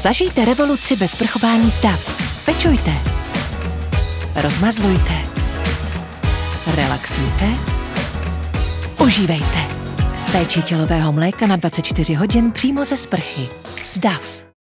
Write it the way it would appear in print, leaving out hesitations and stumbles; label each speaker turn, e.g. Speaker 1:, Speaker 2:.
Speaker 1: Zažijte revoluci ve sprchování z DAF. Pečujte, rozmazlujte, relaxujte, užívejte. S péčí tělového mléka na 24 hodin přímo ze sprchy. Z DAF.